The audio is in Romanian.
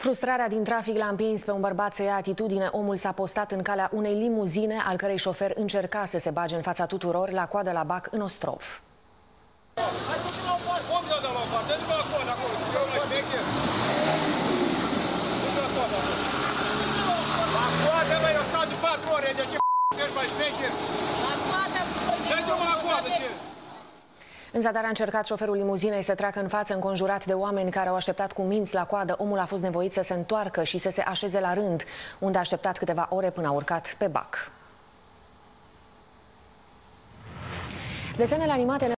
Frustrarea din trafic l-a împins pe un bărbat să ia atitudine. Omul s-a postat în calea unei limuzine, al cărei șofer încerca să se bage în fața tuturor la coadă la BAC în Ostrov. În zadar a încercat șoferul limuzinei să treacă în față, înconjurat de oameni care au așteptat cu minți la coadă. Omul a fost nevoit să se întoarcă și să se așeze la rând, unde a așteptat câteva ore până a urcat pe BAC. Desenele animate